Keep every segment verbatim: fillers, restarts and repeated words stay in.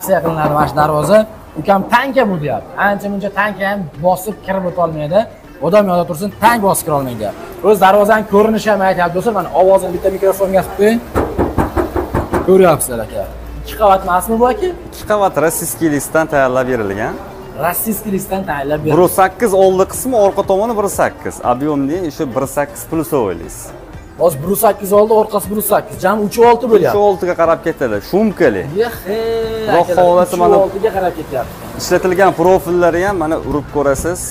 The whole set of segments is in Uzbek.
qilinadi mana shu darvoza. Ukam tanka bu deyapti. Ancha-muncha tanka ham bosib kirib o'ta olmaydi. Odam yo'lda tursin, tank bosib kira olmaydi. O'z darvozaning ko'rinishi ham aytyapti do'stlar. Mana ovozini bitta mikrofonga qilib qo'ying. Ko'ryapsizlar aka. ikki qavat emasmi bu aka? ikki qavat rossiyskiy listdan tayyorlab berilgan. Rossiyskiy listdan tayyorlab berilgan. bir nuqta sakkiz oldi qismi, orqa tomoni bir nuqta sakkiz. Ob'yomli shu bir nuqta sakkiz plusoviylis. Hozir bir nuqta sakkiz oldi, orqasi bir nuqta sakkiz. Jami uch nuqta olti bo'lyapti. uch nuqta olti ga qarab ketadi. Shumkali. Yehe. Xudo xolasa mana uch nuqta olti ga qarab ketyapti. Ishlatilgan profillari ham mana urib ko'rasiz.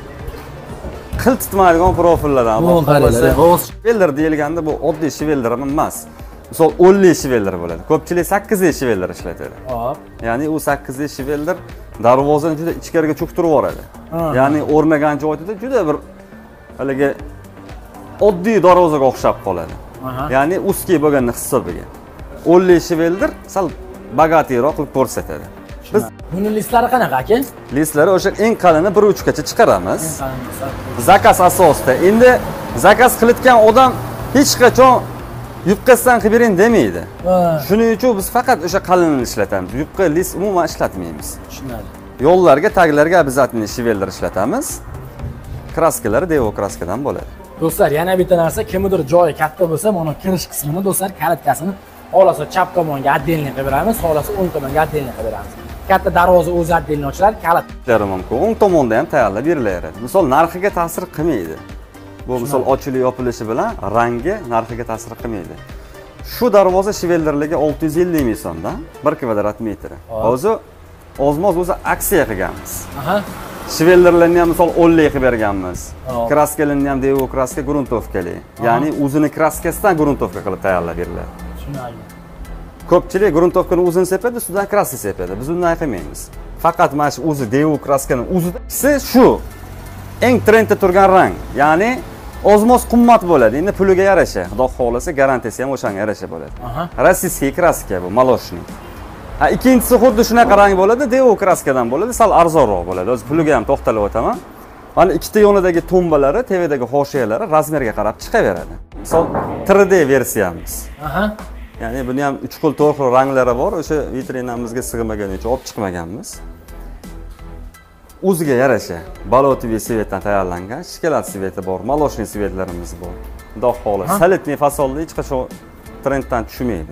Qil tutmaydigan profillardan. Bu qaranglar. Shivelder deyilganda bu oddiy shivelder emas. Misol o'nli shivelder bo'ladi. Ko'pchilik sakkizli shivelder ishlatadi. Hop. Ya'ni u sakkizli shivelder darvozani juda ichkariga cho'ktirib yuboradi. Ya'ni o'rnagan joyida juda bir haligi oddiy darvozaga o'xshab qoladi. Ya'ni ustki bo'lgan hisobiga. o'nli shivelder sal bagatiroq qilib ko'rsatadi. Biz buning listlari qanaqa aka? Listlari o'sha eng qalini bir uch gacha chiqaramiz. Zakaz asosida. Endi zakaz qilayotgan odam hech qachon yupqasdan qilib bering demaydi. Shuning uchun biz faqat o'sha qalinini ishlatamiz. Yupqa list umuman ishlatmaymiz. Tushunadi. Yo'llarga, taglarga обязательно shivelder ishlatamiz. Kraskalari devo kraskadan bo'ladi. Do'stlar, yana bitta narsa, kimdir joyi katta bo'lsa, mana kirish qismini do'stlar kalitkasini xohlasa chap tomonga отдельный qilib beramiz, xohlasa o'ng tomonga отдельный qilib beramiz. Katta darvoza o'zi отдельный ochiladi, kalitlari mumkin. O'ng tomonda ham tayyorlab berilaveradi. Misol narxiga ta'sir qilmaydi. Bu misol ochilish yopilishi bilan rangi narxiga ta'sir qilmaydi. Shu darvoza shivelderligi olti yuz ellik ming so'mdan bir kvadrat metri. Hozir ozmoz o'zi aksiya qilganmiz. Aha. Shivelderlarni ham misol o'nli qilib berganmiz. Kraskalarni ham devo kraska gruntovkali. Ya'ni o'zini kraskasidan gruntovka qilib tayyorlab beriladi. Tushunarli. Ko'pchilik gruntovkani o'zini sepadi, ustidan kraska sepadi. Biz unday qilmaymiz. Faqat mana shu o'zi devo kraskani o'zida shu eng trendda turgan rang. Ya'ni ozmoz qimmat bo'ladi. Endi puliga yarasha, xudo xolasa garantiyasi ham o'shanga yarasha bo'ladi. Rossiyskiy kraska bu, maloshniy. Ha, ikkinchisi xuddi shunaqa rang bo'ladi, devo kraskadan bo'ladi, sal arzonroq bo'ladi. O'z puliga ham to'xtalib o'taman. Mana ikkita yonidagi tumbalari, tevedagi hoshiyalari razmerga qarab chiqaveradi. Misol три D versiyamiz. Aha. Ya'ni buni ham uch xil to'rt xil ranglari bor, o'sha vitrinamizga sig'magan uchun olib chiqmaganmiz. O'ziga yarasha balotiviy svetdan tayyorlangan shikolat sveti bor, maloshniy svetlarimiz bor. Xudo xolasa, solidniy fasolda hech qachon trenddan tushmaydi.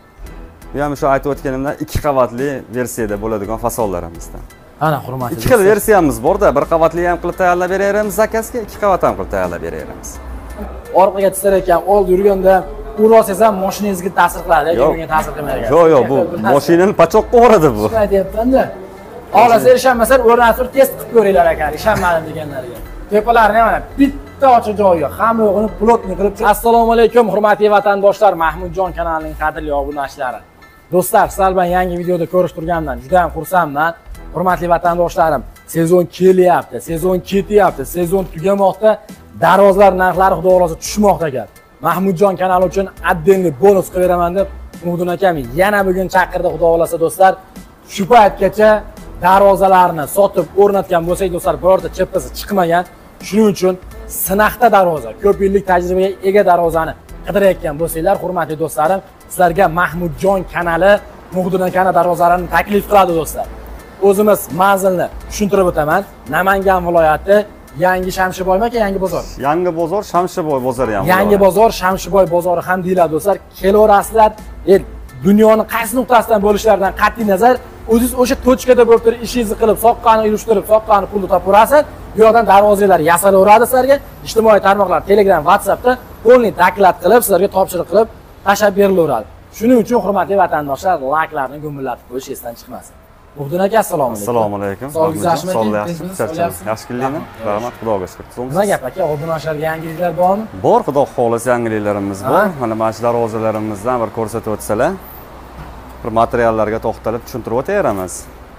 Bu ham shu aytib o'tganimdan ikki qavatli versiyada bo'ladigan fasollarimizdan. Ana hurmatli. Ikki xil versiyamiz bor-da, bir qavatli ham qilib tayyorlab beraveramiz zakazga, ikki qavat ham qilib tayyorlab beraveramiz. Orqaga tushar ekan, old yurganda urasiz ham mashinangizga ta'sir qiladi, yurganga ta'sir qilmaydi. Yo'q, yo'q, bu mashinani pachoqqa uradi bu. Shuni aytyapman-da. Xohlasa ishonmasar, o'rnatib test qilib ko'ringlar ekan, ishonmadim deganlarga. Tepalarni mana bitta ochiq joyi yo'q, hamma yo'g'ini plotni qilib. Assalomu alaykum, hurmatli vatandoshlar, Mahmudjon kanalining qadrli obunachilari. Do'stlar, sizlar bilan yangi videoda ko'rish turganimdan juda ham xursandman. Hurmatli vatandoshlarim, sezon kelyapti, sezon ketyapti, sezon tugamoqda, darvozalar narxlari xudo xolasa tushmoqda ekan. Mahmudjon kanali uchun отдельный bonus qilib beraman deb Umudjon akam yana bugun chaqirdi xudo xolasa do'stlar. Shu paytgacha darvozalarni sotib o'rnatgan bo'lsak do'stlar, birorta cheppasi chiqmagan. Shuning uchun sinaqda darvoza, ko'p yillik tajribaga ega darvozani qidirayotgan bo'lsanglar, hurmatli do'stlarim, sizlarga Mahmudjon kanali Umudjon akani darvozalarini taklif qiladi do'stlar. O'zimiz manzilni tushuntirib o'taman. Namangan viloyati Yangi Shamshiboymi aka, Yangi bozor? Yangi bozor, Shamshiboy bozori ham. Yangi bozor, Shamshiboy bozori ham deyiladi do'stlar. Kelaverasizlar, el dunyoning qaysi nuqtasidan bo'lishlaridan qat'iy nazar, o'zingiz o'sha tochkada bo'lib turib, ishingizni qilib, soqqani yurishtirib, soqqani pulni topaverasiz. Bu yoqdan darvozalar yasalaveradi sizlarga. Ijtimoiy tarmoqlar, Telegram, WhatsAppda qo'lni taklif qilib, sizlarga topshiriq qilib tashab berilaveradi. Shuning uchun hurmatli vatandoshlar, layklarni gumillatib qo'yish esdan chiqmasin. Umudjon aka, assalomu alaykum. Assalomu alaykum. Sog'ligingiz yaxshimi? Yaxshi, yaxshi keldingmi? Rahmat, Xudoga shukr. Nima gap aka, obunachilarga yangiliklar bormi? Bor, Xudo xolasa yangiliklarimiz bor. Mana mana shu darvozalarimizdan bir ko'rsatib o'tsalar, bir materiallarga to'xtalib tushuntirib o'taveramiz.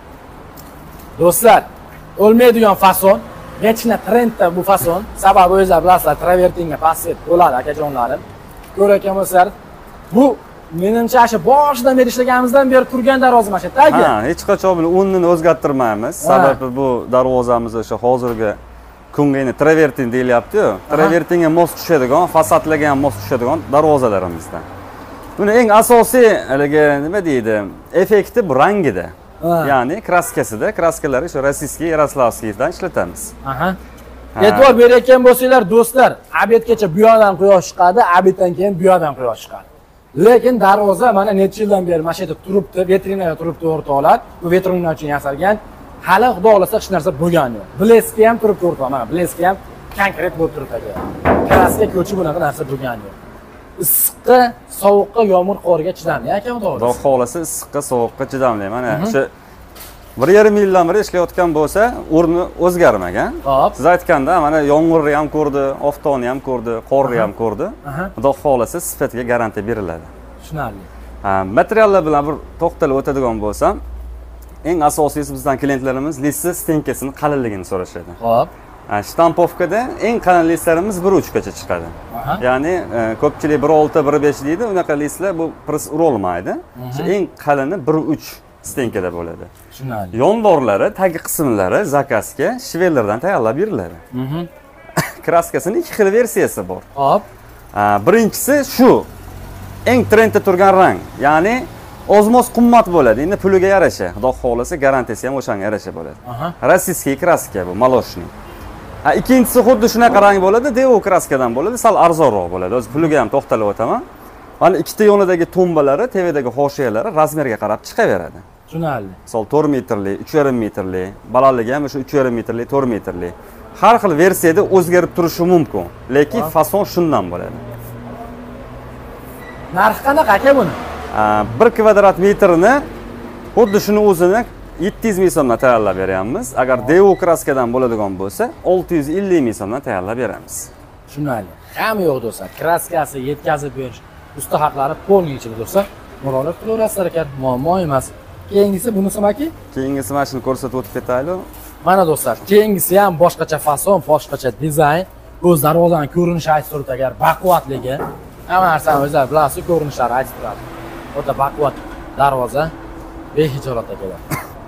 Do'stlar, o'lmaydigan fason, hechna trendda bu fason. Sababi o'zingizlar bilasizlar, travertingga passet bo'ladi akajonlarim. Ko'rayotgan bo'lsanglar, bu menimcha shu boshidan beri ishlaganimizdan beri turgan darvoza mana shu tagi. Ha, hech qachon buni o'rnini o'zgartirmaymiz. Sababi bu darvozamiz o'sha hozirgi kunga travertin deyilyapti-ku. Travertinga mos tushadigan, fasadlarga ham mos tushadigan darvozalarimizdan. Buni eng asosiy haligi nima deydi, effekti bu rangida. Ya'ni kraskasida, kraskalari shu rossiyskiy, yaroslavskiydan ishlatamiz. Aha. E'tibor berayotgan bo'lsanglar, do'stlar, obedgacha bu yoqdan quyosh chiqadi, obeddan keyin bu yoqdan quyosh chiqadi. Lekin darvoza mana necha yildan beri mana shu yerda turibdi, veterinaga turibdi o'rtoqlar. Bu veterina uchun yasalgan. Hali xudo xolasa hech narsa bo'lgani yo'q. Bleski ham turibdi o'rtoq, mana bleski ham konkret bo'lib turibdi aka. Kraska ko'chib bunaqa narsa bo'lgani yo'q. Issiqqa, sovuqqa, yomg'ir, qorga chidamli aka xudo xolasa. Xudo xolasa issiqqa, sovuqqa chidamli. Mana shu bir yarim yildan beri ishlayotgan bo'lsa, o'rni o'zgarmagan. Hop. Siz aytganda mana yomg'irni ham ko'rdi, oftonni ham ko'rdi, qorni ham ko'rdi. Xudo xolasa sifatga garantiya beriladi. Tushunarli. Ha, materiallar bilan bir to'xtalib o'tadigan bo'lsam, eng asosiysi bizdan klientlarimiz list stenkasini qalinligini so'rashadi. Hop. Shtampovkada eng qalin listlarimiz bir uch gacha chiqadi. Ya'ni ko'pchilik bir olti, bir besh deydi, unaqa listlar bu pris urolmaydi. Shu eng qalini bir uch stenkada bo'ladi. Tushunarli. Yondorlari, tagi qismlari zakazga shvellardan tayyorlab beriladi. Kraskasining ikki xil versiyasi bor. Hop. Birinchisi shu eng trendda turgan rang, ya'ni ozmoz qimmat bo'ladi. Endi puliga yarasha, xudo xolasa garantiyasi ham o'shanga yarasha bo'ladi. Rossiyskiy kraska bu, maloshniy. Ha, ikkinchisi xuddi shunaqa rang bo'ladi, Devo kraskadan bo'ladi, sal arzonroq bo'ladi. O'z puliga ham to'xtalib o'taman. Mana ikkita yonidagi tumbalari, tevadagi hoshiyalari razmerga qarab chiqaveradi. Tushunarli. Misol to'rt metrli, uch yarim metrli, balandligi ham o'sha uch yarim metrli, to'rt metrli. Har xil versiyada o'zgarib turishi mumkin, lekin fason shundan bo'ladi. Narxi qanaqa aka buni? bir kvadrat metrni xuddi shuni o'zini yetti yuz ming so'mdan tayyorlab beryapmiz. Agar Devo kraskadan bo'ladigan bo'lsa, olti yuz ellik ming so'mdan tayyorlab beramiz. Tushunarli. Hamma yo'q do'stlar. Kraskasi yetkazib berish ustaxatlari polniy ichida do'stlar. Murojaat qilaverasizlar ekan, muammo emas. Keyingisi bunisi maki? Keyingisi mana shuni ko'rsatib o'tib ketaylik. Mana do'stlar, keyingisi ham boshqacha fason, boshqacha dizayn. O'z darvozaning ko'rinishi aytib turibdi, agar baquvvatligi, hamma narsani o'zlari bilasiz, ko'rinishlari aytib turadi. O'ta baquvvat darvoza, behijolatda keladi.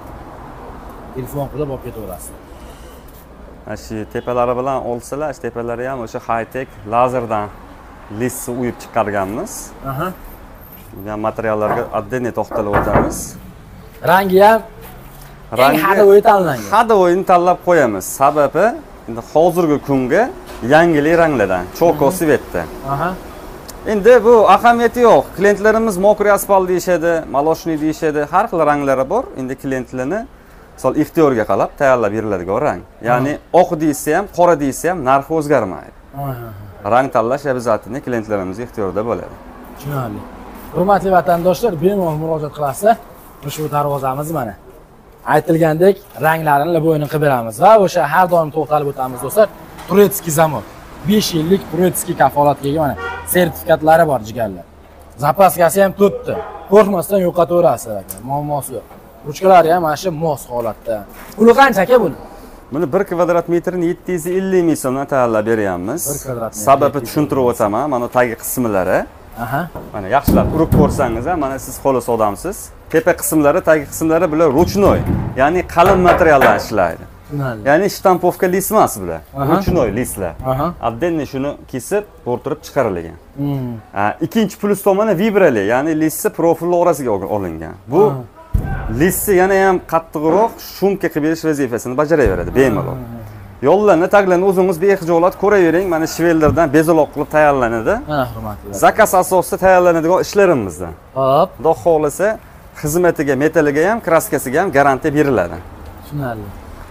Telefon qilib olib ketaverasiz. Mana shu tepalari bilan olsalar, shu tepalari ham o'sha high-tech lazerdan listni uyib chiqarganmiz. Aha. Bu materiallarga отдельно to'xtalib o'tamiz. Rangi ham eng hadovoy tanlangan. Hadovoyni tanlab qo'yamiz. Sababi endi hozirgi kunga yangilik ranglardan, choko svetda. Aha. Endi bu ahamiyati yo'q. Klientlarimiz mokriy asfalt deyishadi, maloshniy deyishadi, har xil ranglari bor. Endi klientlarni misol ixtiyorga qarab tayyorlab beriladigan rang. Ya'ni oq deysa ham, qora deysa ham narxi o'zgarmaydi. Rang tanlash обязательно klientlarimiz ixtiyorida bo'ladi. Tushunarli. Hurmatli vatandoshlar, bemalol murojaat qilasiz. Ushbu darvozamiz mana. Aytilgandek, ranglarini laboyini qilib beramiz va o'sha har doim to'xtalib o'tamiz do'stlar. Turetskiy zamon. besh yillik Turetskiy kafolatga ega mana sertifikatlari bor jigarlar. Zapaskasi ham to'rtta. Qo'rqmasdan yo'qotaverasiz aka. Muammosi yo'q. Ruchkalari ham mana shu mos holatda. Puli qancha aka buni? Buni bir kvadrat metrini yetti yuz ellik ming so'mdan tayyorlab beryapmiz. Sababi tushuntirib o'taman, mana tagi qismlari. Aha. Mana yaxshilab urib ko'rsangiz ham, mana siz qo'li odamsiz. Tepa qismlari, tagi qismlari bular ruchnoy, ya'ni qalin materialdan ishlaydi. Ya'ni shtampovka list emas bular. Ruchnoy listlar. Отдельно shuni kesib, o'rtirib chiqarilgan. Ikkinchi plus tomoni vibrali, ya'ni listni profilli orasiga olingan. Bu listni yana ham qattiqroq shumka qilib berish vazifasini bajaraveradi bemalol. Yo'llarni, taglarni o'zingiz behijolat ko'ravering, mana shvellardan bezaloq qilib tayyorlanadi. Mana hurmatli. Zakaz asosida tayyorlanadigan ishlarimizdan. Hop. Xudo xolasa, xizmatiga, metaliga ham, kraskasiga ham garantiya beriladi. Tushunarli.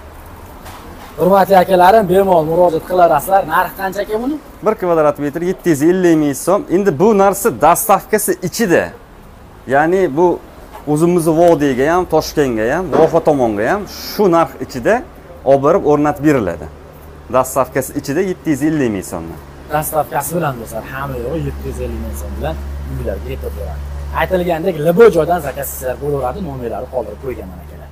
Hurmatli akalarim, bemalol murojaat qilarasizlar. Narxi qancha aka buni? bir kvadrat metr yetti yuz ellik ming so'm. Endi bu narsa dastavkasi ichida. Ya'ni bu o'zimizning Vodiyga ham, Toshkentga ham, Voha tomonga ham shu narx ichida olib borib o'rnatib beriladi. Dastavkasi ichida yetti yuz ellik ming so'mdan. Dastavkasi bilan do'stlar, hamma yo'g'i yetti yuz ellik ming so'm bilan uylarga yetib boradi. Aytilgandek, libo joydan zakazlar bo'laveradi, nomerlari qoldirib qo'yganman akalar.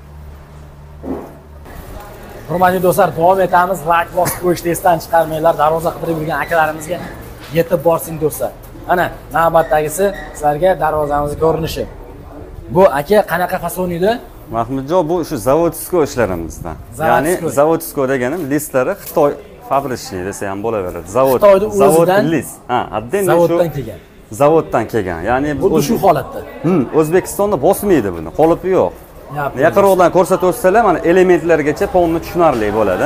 Hurmatli do'stlar, davom etamiz. Like bosib qo'yishni esdan chiqarmanglar. Darvoza qidirib yurgan akalarimizga yetib borsin do'stlar. Ana, navbatdagisi sizlarga darvozamizning ko'rinishi. Bu aka qanaqa fason edi? Mahmudjon, bu shu zavodskoy ishlarimizdan. Ya'ni zavodskoy deganim listlari Xitoy fabrikasi desa ham bo'laveradi. Zavod, zavod list. Ha, отдельно zavoddan kelgan. Zavoddan kelgan. Ya'ni bu shu holatda. Hm, O'zbekistonda bosmaydi buni. Qolipi yo'q. Yaqinroqdan ko'rsatib o'tsalar, mana elementlargacha polni tushunarli bo'ladi.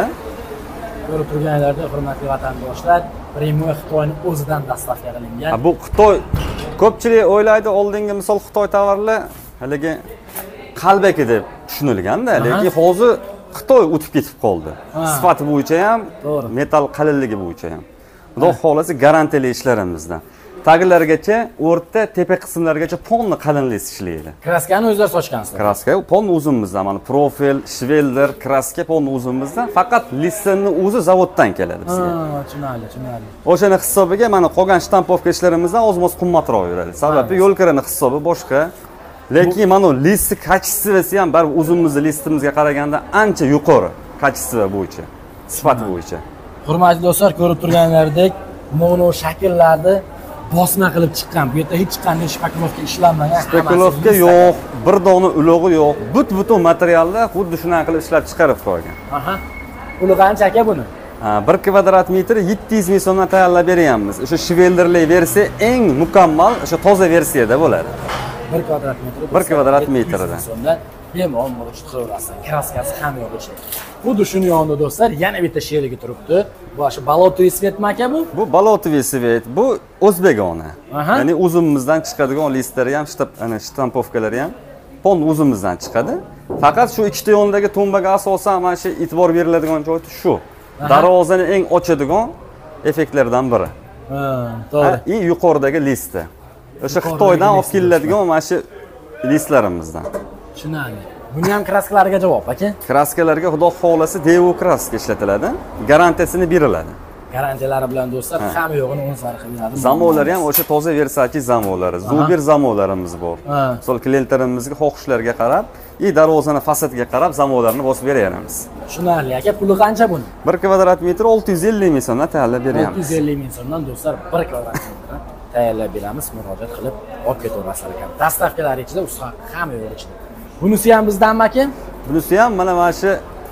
Ko'rib turganlarda, hurmatli vatandoshlar, Primo Xitoyning o'zidan dastavka qilingan. Bu Xitoy ko'pchilik o'ylaydi, oldingi misol Xitoy tovarlar haligi qalbaki deb tushunilganda, lekin hozir Xitoy o'tib ketib qoldi. Sifati bo'yicha ham, metal qalinligi bo'yicha ham. Xudo xolasi garantiyali ishlarimizdan. Taglargacha, o'rta, tepa qismlargacha polni qalinlik ishlaydi. Kraskani o'zlar sochgansizlar. Kraska polni o'zimizdan, mana profil, shvelder, kraska polni o'zimizdan, faqat listenni o'zi zavoddan keladi bizga. Ha, tushunarli, tushunarli. O'shani hisobiga mana qolgan shtampovka ishlarimizdan oz-moz qimmatroq yuradi. Sababi yo'l kirining hisobi boshqa. Lekin mana list kачествоsi ham bar o'zimizning listimizga qaraganda ancha yuqori kачество bo'yicha, sifat bo'yicha. Hurmatli do'stlar, ko'rib turganlaridek, mono shakllarni bosma qilib chiqqan. Bu yerda hech qanday shpaklovka ishlanmagan. Shpaklovka yo'q, bir dona ulug'i yo'q. But-butun materiallar xuddi shunday qilib ishlab chiqarib qo'ygan. Aha. Puli qancha aka buni? bir kvadrat metr yetti yuz ming so'mdan tayyorlab beryapmiz. O'sha shvelderli versiya eng mukammal, o'sha toza versiyada bo'ladi. bir kvadrat metr. bir kvadrat metrdan. Bemalol mo'rich qilaverasiz. Kraskasi ham yo'q ichida. Xuddi shuni yonida do'stlar, yana bitta sherigi turibdi. Bu shu balotoviy svetmi aka bu? Bu balotoviy svet, bu o'zbegona. Ya'ni o'zimizdan chiqadigan listlari ham, shtab, ana shtampovkalari ham pon o'zimizdan chiqadi. Faqat shu ikkita yondagi tumbaga asosan mana shu e'tibor beriladigan joyi shu. Darvozani eng ochadigan effektlardan biri. Ha, to'g'ri. Eng yuqoridagi listda. O'sha Xitoydan olib keladigan mana shu listlarimizdan. Tushunarli. Buni ham kraskalariga javob aka? Kraskalarga xudo xolasi Devo kraska ishlatiladi. Garantiyasini beriladi. Garantiyalari bilan do'stlar, hamma yo'g'ini o'z narxi beradi. Zamonlari ham o'sha toza Versace zamonlari, Zubir zamonlarimiz bor. Sol klientlarimizga xohishlariga qarab, i darvozani fasadiga qarab zamonlarni bosib beraveramiz. Tushunarli aka, puli qancha buni? bir kvadrat metr olti yuz ellik ming so'mdan tayyorlab beryapmiz. olti yuz ellik ming so'mdan do'stlar bir kvadrat metr tayyorlab beramiz, murojaat qilib olib ketaverasizlar ekan. Dastavkalari ichida usta hamma yo'q ichida. Bunisi ham bizdanmi aka? Bunisi ham mana mana shu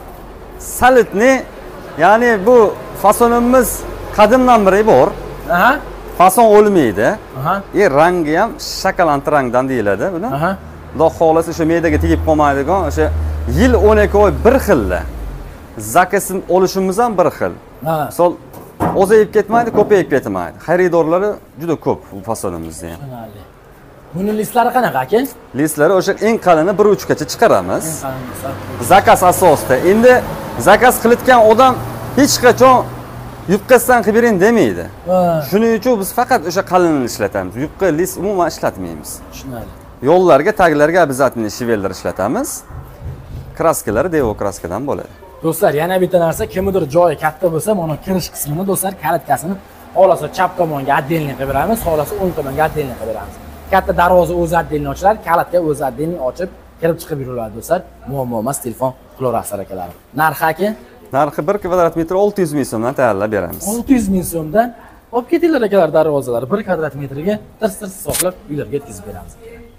salitni, ya'ni bu fasonimiz qadimdan beri bor. Aha. Fason o'lmaydi. Aha. E rangi ham shokolad rangdan deyiladi buni. Aha. Xudo xolasi o'sha me'daga tegib qolmaydigan, o'sha yil o'n ikki oy bir xilda. Zakasini olishimiz ham bir xil. Ha. Misol ozayib ketmaydi, ko'payib ketmaydi. Xaridorlari juda ko'p bu fasonimizda ham. Tushunarli. Buni listlari qanaqa aka? Listlari o'sha eng qalini bir uch gacha chiqaramiz. Zakaz asosida. Endi zakaz qilayotgan odam hech qachon yubqasidan qilib bering demaydi. Shuning uchun biz faqat o'sha qalinini ishlatamiz. Yubqa list umuman ishlatmaymiz. Tushunarli. Yo'llarga, taglarga обязательно shivelder ishlatamiz. Kraskalari Devo kraskadan bo'ladi. Do'stlar, yana bitta narsa, kimdir joyi katta bo'lsa, mana kirish qismini do'stlar kalitkasini xohlasa chap tomonga отдельный qilib beramiz, xohlasa o'ng tomonga отдельный qilib beramiz. Katta darvoza o'zi отдельный ochiladi, kalitga o'zi отдельный ochib, kirib chiqib yuriladi do'stlar. Muammo emas, telefon qilaverasizlar akalarim. Narxi aka? Narxi bir kvadrat metr olti yuz ming so'mdan tayyorlab beramiz. olti yuz ming so'mdan olib ketinglar akalar darvozalar bir kvadrat metrga tirs-tirs hisoblab uylarga yetkazib beramiz.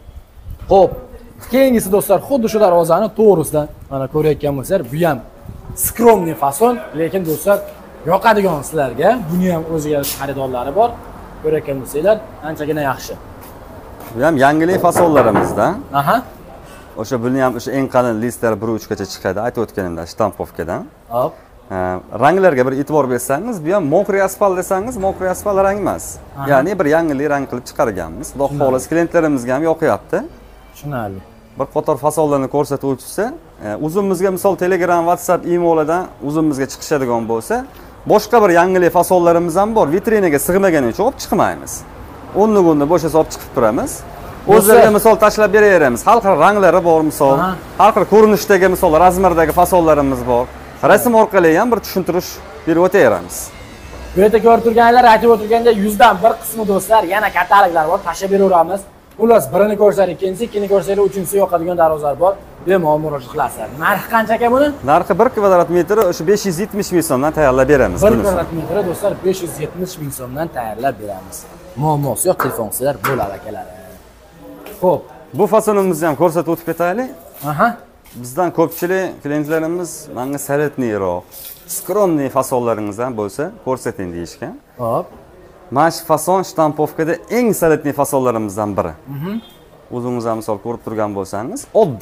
Xo'p, keyingisi do'stlar, xuddi shu darvozani to'g'risidan mana ko'rayotgan bo'lsanglar, bu ham skromniy fason, lekin do'stlar yoqadigan sizlarga, buni ham o'ziga xaridorlari bor. Ko'rayotgan bo'lsanglar, anchagina yaxshi. Bu ham yangilik fasonlarimizdan. Aha. O'sha buni ham o'sha eng qalin listlar bir uch gacha chiqadi, aytib o'tganimda shtampovkadan. Hop. Ranglarga bir e'tibor bersangiz, bu ham mokriy asfalt desangiz, mokriy asfalt rang emas. Ya'ni bir yangilik rang qilib chiqarganmiz. Xudo xolos klientlarimizga ham yoqyapti. Tushunarli. Bir qator fasollarni ko'rsatib o'tsa, o'zimizga misol Telegram, WhatsApp, emaildan o'zimizga chiqishadigan bo'lsa, boshqa bir yangilik fasollarimiz ham bor. Vitrinaga sig'magani uchun olib chiqmaymiz. O'nni-o'nni bo'shasa olib chiqib turamiz. O'zlariga misol tashlab beraveramiz. Har xil ranglari bor misol, har xil ko'rinishdagi misol, razmerdagi fasollarimiz bor. Rasm orqali ham bir tushuntirish berib o'taveramiz. Bu yerda ko'rib turganlar aytib o'tirganda yuz dan bir qismi do'stlar, yana kataloglar bor, tashlab beraveramiz. Xullas, birini ko'rsangiz, ikkinchisi, ikkinchini ko'rsangiz, uchinchisi yoqadigan darvozalar bor. Bemalol murojaat qilasizlar. Narxi qancha aka buni? Narxi bir kvadrat metri o'sha besh yuz yetmish ming so'mdan tayyorlab beramiz. bir kvadrat metri do'stlar besh yuz yetmish ming so'mdan tayyorlab beramiz. Muammosi yo'q, telefon qilsanglar bo'ladi akalar. Xo'p, bu fasonimizni ham ko'rsatib o'tib ketaylik. Aha. Bizdan ko'pchilik klientlarimiz menga salatniyroq, skromniy fasonlaringizdan bo'lsa ko'rsating deyishgan. Hop. Mana shu fason shtampovkada eng salatniy fasonlarimizdan biri. O'zingiz ham misol ko'rib turgan bo'lsangiz, oddiy.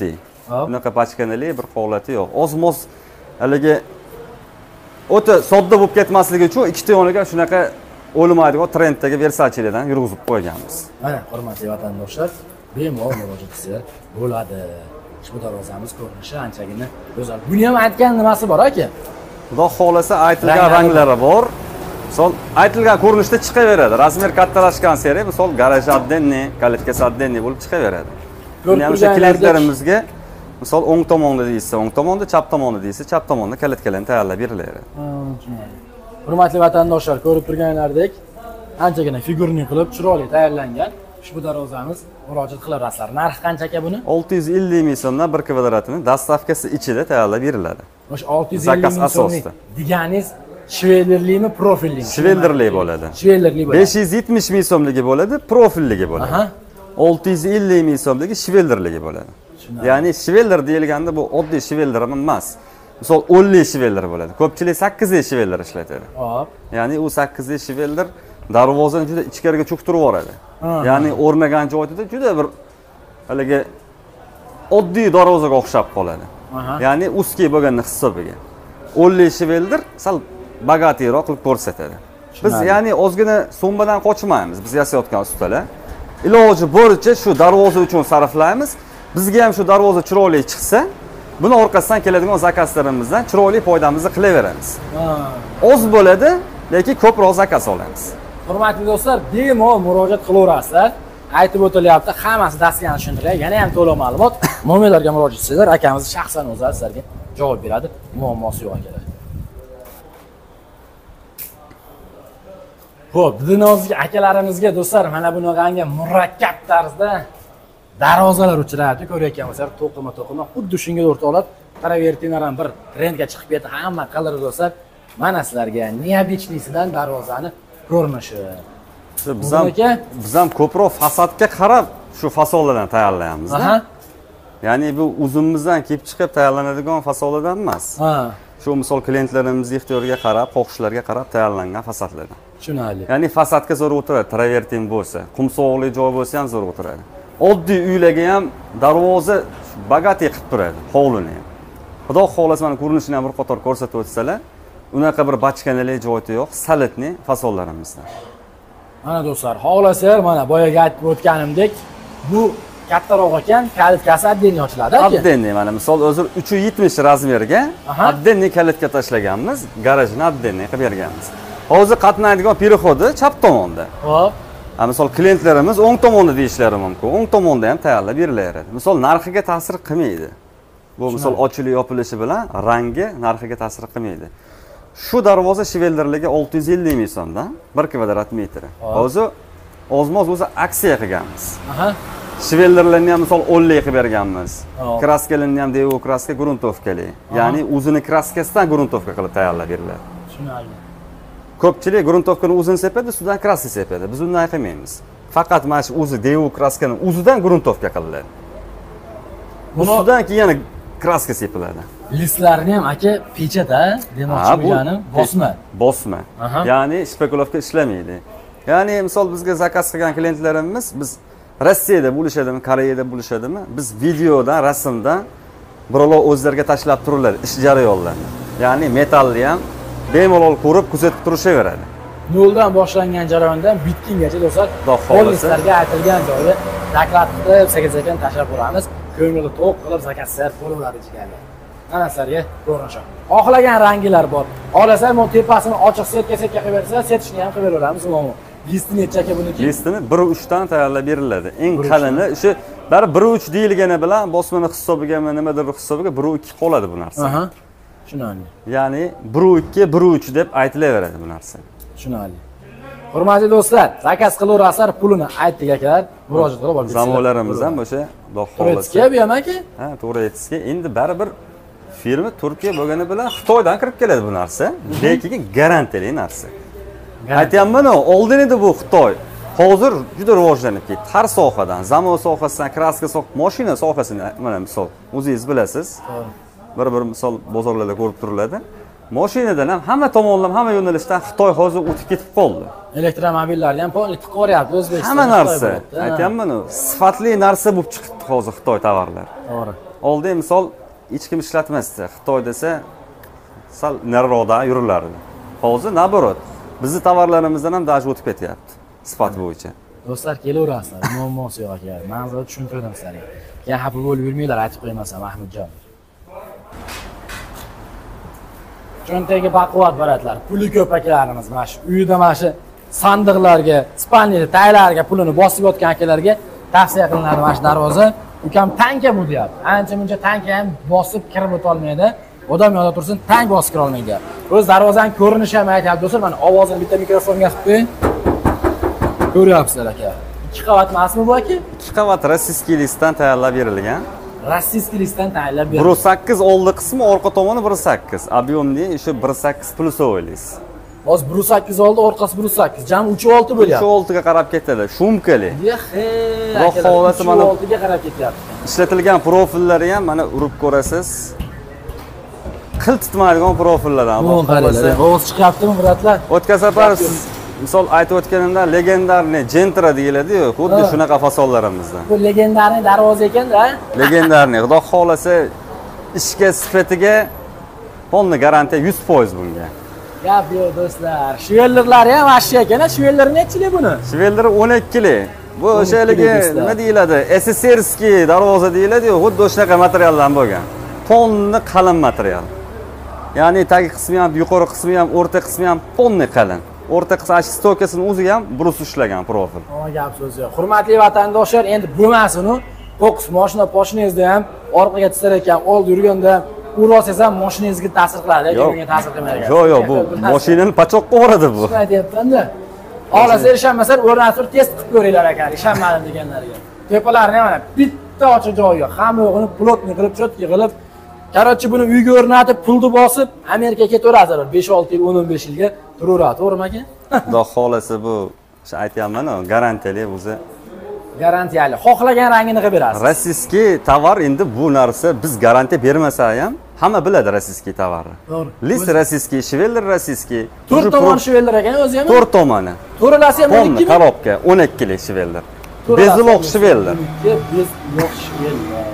Bunaqa bachkanali bir holati yo'q. Ozmoz haligi o'ta sodda bo'lib ketmasligi uchun ikkita yoniga shunaqa o'lmaydigan trenddagi Versace'dan yurg'izib qo'yganmiz. Mana hurmatli vatandoshlar, bemalol murojaat qilsa bo'ladi. Ushbu darvozamiz ko'rinishi anchagina go'zal. Buni ham aytgan nimasi bor aka? Xudo xolasa aytilgan ranglari bor. Misol aytilgan ko'rinishda chiqaveradi. Razmer kattalashgan seriya, misol garaj отдельный, kalitkasi отдельный bo'lib chiqaveradi. Buni ham o'sha klientlarimizga misol o'ng tomonda deysa, o'ng tomonda, chap tomonda deysa, chap tomonda kalitkalarni tayyorlab beriladi. Hurmatli vatandoshlar, ko'rib turganlaridek anchagina figurni qilib chiroyli tayyorlangan. Ushbu darvozamiz murojaat qilaverasizlar. Narxi qancha aka buni? olti yuz ellik ming so'mdan bir kvadratini dastavkasi ichida tayyorlab beriladi. O'sha olti yuz ellik ming so'm deganingiz shveylerlimi, profillimi? Shveylerli bo'ladi. Shveylerli bo'ladi. besh yuz yetmish ming so'mligi bo'ladi, profilligi bo'ladi. olti yuz ellik ming so'mligi shveylerligi bo'ladi. Ya'ni shveyler deyilganda bu oddiy shveyler emas. Misol o'nli shveyler bo'ladi. Ko'pchilik sakkizli shveyler ishlatadi. Hop. Ya'ni u sakkizli shveyler darvozani juda ichkariga cho'ktirib yuboradi. Ya'ni o'rnagan joyida juda bir haligi oddiy darvozaga o'xshab qoladi. Ya'ni ustki bo'lganning hisobiga. o'nli shveyler sal bogatiyroq qilib ko'rsatadi. Biz ya'ni ozgina so'mbadan qochmaymiz. Biz yasayotgan ustalar iloji boricha shu darvoza uchun sarflaymiz. Bizga ham shu darvoza chiroyli chiqsa, buni orqasidan keladigan zakazlarimizdan chiroyli foydamizni qilaveramiz. Oz bo'ladi, lekin ko'proq zakaz olamiz. Hurmatli do'stlar, bemalol murojaat qilaverasizlar. Aytib o'tilyapti, hammasi dastgan tushuntiriladi. Yana ham to'liq ma'lumot mo'minlarga murojaat qilsanglar, akamiz shaxsan o'zi sizlarga javob beradi. Muammosi yo'q akalar. Xo'p, nozik akalarimizga do'stlar, mana bunaqangi murakkab tarzda darvozalar uchrayapti. Ko'rayotgan bo'lsanglar, to'qima-to'qima xuddi shunga o'rtoqlab, qaravertinglar ham bir trendga chiqib ketdi. Hamma qiladi do'stlar. Mana sizlarga neobichnisidan darvozani ko'rinishi. Biz ham biz ham ko'proq fasadga qarab shu fasollardan tayyorlaymiz. Ya'ni bu o'zimizdan kelib chiqib tayyorlanadigan fasollardan emas. Ha. Shu misol klientlarimiz ixtiyoriga qarab, xohishlarga qarab tayyorlangan fasadlardan. Tushunarli. Ya'ni fasadga zo'r o'tiradi, travertin bo'lsa, qumsoqli joy bo'lsa ham zo'r o'tiradi. Oddiy uylarga ham darvoza bagati qilib turadi, hovlini ham. Xudo xolasa mana ko'rinishini ham bir qator ko'rsatib o'tsalar, unaqa bir bachkanali joyi yo'q, salitni fasollarimizdan. Mana do'stlar, xohlasalar mana boyaga aytib o'tganimdek, bu kattaroq ekan, kalitkasi отдельный ochiladi aka. Отдельный, mana misol o'zi uch yuz yetmish razmerga отдельный kalitka tashlaganmiz, garajni отдельный qilib berganmiz. Hozir qatnaydigan переходi chap tomonda. Hop. Ha, misol klientlarimiz o'ng tomonda deyishlari mumkin. O'ng tomonda ham tayyorlab berilaveradi. Misol narxiga ta'sir qilmaydi. Bu misol ochilib yopilishi bilan rangi narxiga ta'sir qilmaydi. Shu darvoza shvelderligi olti yuz ellik ming so'mdan bir kvadrat metri. Hozir ozmoz o'zi aksiya qilganmiz. Aha. Shvelderlarni ham misol o'nli qilib berganmiz. Kraskalarni ham devo kraska gruntovkali. Ya'ni o'zini kraskasidan gruntovka qilib tayyorlab beriladi. Tushunarli. Ko'pchilik gruntovkani o'zini sepadi, ustidan kraska sepadi. Biz unday qilmaymiz. Faqat mana shu o'zi devo kraskani o'zidan gruntovka qilinadi. Ustidan keyin yana kraska sepiladi. Listlarni ham aka pechat-a, demoqchi bo'lganim, bosma. Bosma. Ya'ni spekulovka ishlamaydi. Ya'ni misol bizga zakaz qilgan klientlarimiz biz Rossiyada bo'lishadimi, Koreyada bo'lishadimi? Biz videodan, rasmdan birovlar o'zlariga tashlab turiladi ish jarayonlarini. Ya'ni metalni ham bemalol ko'rib, kuzatib turishaveradi. Noldan boshlangan jarayondan bitgungacha do'stlar, polislarga aytilgan joyga taklif qilib, sekin-sekin tashlab boramiz. Ko'ngli to'q qilib zakazlar bo'laveradi jigarlar. Mana sizlarga ko'rinishi. Xohlagan ranglar bor. Xohlasa, men tepasini ochiq setga-setga qilib bersa, setishni ham qilib beramiz, umuman. Listi necha aka buniki? Listini bir uch dan tayyorlab beriladi. Eng qalini o'sha bari bir uch deyilgani bilan bosmani hisobigami, nimadir hisobiga bir ikki qoladi bu narsa. Aha. Tushunarli. Ya'ni bir ikki, bir uch deb aytilaveradi bu narsa. Tushunarli. Hurmatli do'stlar, zakaz qilaverasizlar, pulini aytdik akalar, murojaat qilib olasiz. Zamonlarimiz ham o'sha Xudo xolasa. Turkiya bu ham aka? Ha, Turkiya. Endi baribir firma Turkiya bo'lgani bilan Xitoydan kirib keladi bu narsa, lekin garantiyali narsa. Aytayapman, oldin edi bu Xitoy. Hozir juda rivojlanib ketdi. Har sohadan, zamon sohasidan, kraska sohasi, mashina sohasini mana misol o'zingiz bilasiz. Bir-bir misol bozorlarda ko'rib turiladi. Mashinadan ham hamma tomonlama, hamma yo'nalishdan Xitoy hozir o'tib ketib qoldi. Elektromobillarni ham polni qo'ryapti O'zbekiston. Hamma narsa. Aytayapman, sifatli narsa bo'lib chiqdi hozir Xitoy tovarlari. To'g'ri. Oldin misol hech kim ishlatmasdi. Xitoy desa sal nariroqda yurilardi. Hozir naborot. Bizning tovarlarimizdan ham даже o'tib ketyapti sifat bo'yicha. Do'stlar kelaverasizlar, muammosi yo'q aka. Men sizga tushuntirdim sizlarga. Keyin xafa bo'lib yurmanglar, aytib qo'ymasam Mahmudjon. Cho'ntagiga baquvvat baratlar. Puli ko'p akalarimiz mana shu uyida mana shu sandiqlarga, spalniy taylarga pulini bosib yotgan akalarga tavsiya qilinadi mana shu darvoza. Ukam tanka bu deyapti. Ancha-muncha tanka ham bosib kirib o'ta olmaydi. Odam yonida tursin, tank bosib kira olmaydi. O'z darvozaning ko'rinishi ham aytyapti do'stlar. Mana ovozini bitta mikrofonga qilib qo'ying. Ko'ryapsizlar aka. ikki qavat emasmi bu aka? ikki qavat rossiyskiy listdan tayyorlab berilgan. Rossiyskiy listdan tayyorlab berilgan. bir nuqta sakkiz oldi qismi, orqa tomoni bir nuqta sakkiz. Объемli o'sha bir nuqta sakkiz plusoviylis. Hozir bir nuqta sakkiz oldi, orqasi bir nuqta sakkiz. Jami uch nuqta olti bo'lyapti. uch nuqta olti ga qarab ketadi. Shumkali. Yehe. Xudo xolasa mana uch nuqta olti ga qarab ketyapti. Ishlatilgan profillari ham mana urib ko'rasiz. Qil tutmaydigan profillardan. Bu qaranglar, ovoz chiqyaptimi bratlar? O'tgan safar siz misol aytib o'tganimda legendarniy Gentra deyiladi-ku, xuddi shunaqa fasollarimizdan. Bu legendarniy darvoza ekan-da. Legendarniy, xudo xolasa ishga sifatiga polni garantiya yuz foiz bunga. Gap yo'q do'stlar. Shvellerlari ham vashshi ekan, shvelleri nechchilik buni? Shvelleri o'n ikkili. Bu o'shaligi nima deyiladi? S S R skiy darvoza deyiladi-ku, xuddi o'shaqa materialdan bo'lgan. Tonni qalin material. Ya'ni tagi qismi ham, yuqori qismi ham, o'rta qismi ham tonni qalin. O'rta qismi ash stokasini o'ziga ham brus ishlagan profil. O gap so'z yo'q. Hurmatli vatandoshlar, endi bo'lmasin u. Fokus mashina poshinangizda ham orqaga tisar ekan, oldi yurganda urasiz ham mashinangizga ta'sir qiladi, lekin ta'sir qilmaydi. Yo'q, yo'q, bu mashinani pachoqqa uradi bu. Shuni aytyapman-da. Olasa ishonmasar, o'rnatib test qilib ko'ringlar aka, ishonmadim deganlarga. Tepalarini mana bitta ochiq joyi yo'q. Hamma yo'g'ini plotni qilib, chotki qilib, Qarorchi buni uyga o'rnatib, pulni bosib, Amerikaga ketaveradi. besh olti yil, o'n besh yilga turaveradi, to'g'rimi aka? Xudo xolasa bu, o'sha aytganman-ku, garantiyali o'zi. Garantiyali. Xohlagan rangini qilib berasiz. Rossiyskiy tovar endi bu narsa biz garantiya bermasa ham hamma biladi rossiyskiy tovarni. To'g'ri. List rossiyskiy, shveller rossiyskiy. to'rt tomon shveller ekan o'zi ham. to'rt tomoni. To'ralasi ham o'n ikki korobka, o'n ikkilik shveller. Beziloq shveller. Beziloq shveller.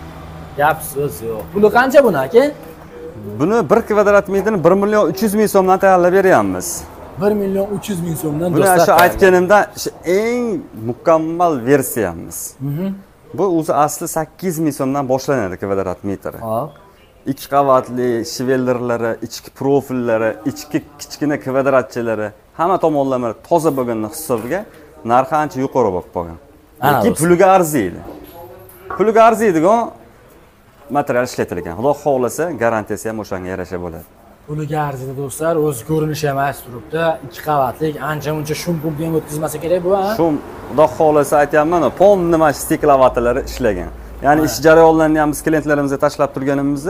Gap so'z yo'q. Puli qancha buni aka? Buni bir kvadrat metrni bir million uch yuz ming so'mdan tayyorlab beryapmiz. bir million uch yuz ming so'mdan do'stlar. Buni shu aytganimda eng mukammal versiyamiz. Bu o'zi asli sakkiz ming so'mdan boshlanadi kvadrat metri. Hop. ikki qavatli shvellerlari, ichki profillari, ichki kichkina kvadratchalari, hamma tomonlama toza bo'lganini hisobiga narxi ancha yuqori bo'lib qolgan. Lekin puliga arziydi. Puliga arziydigan material ishlatilgan. Xudo xolasa garantiyasi ham o'shanga yarasha bo'ladi. Puliga arziydi do'stlar, o'z ko'rinishi ham as turibdi. ikki qavatlik, ancha-muncha shum pulga ham o'tkazmasa kerak bu, ha? Shum, xudo xolasa aytayapman, pon nima stiklavatlar ishlagan. Ya'ni ish jarayonlarini ham biz klientlarimizga tashlab turganimizda,